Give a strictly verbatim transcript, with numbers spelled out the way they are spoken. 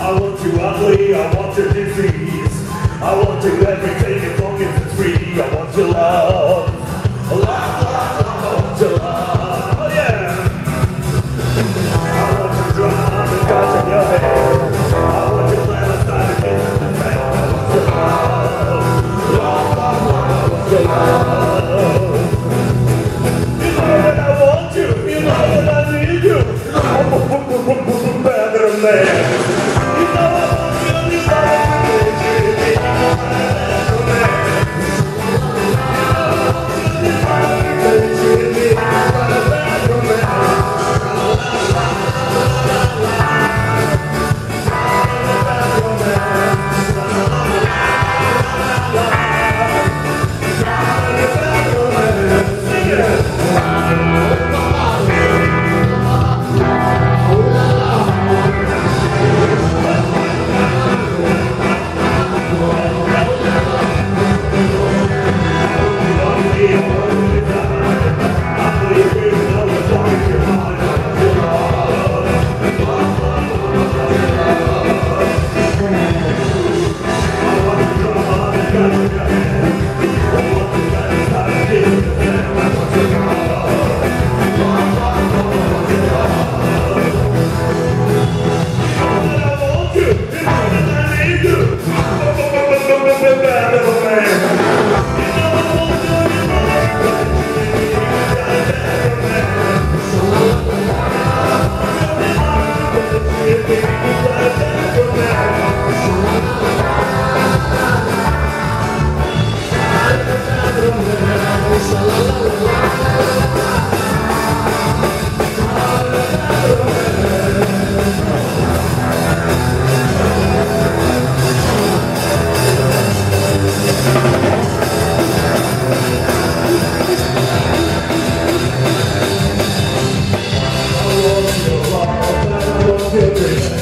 I want you ugly, I want your disease. I want you everything as long as it's free. I want your love. Love, love, love, I want your love. Oh yeah. I want your drum and guns in your head. I want your last night again in the bed. I want your love. Love, love, love, I want your love. You know that I want you. You know that I need you. I'm better man. I want your love, I want your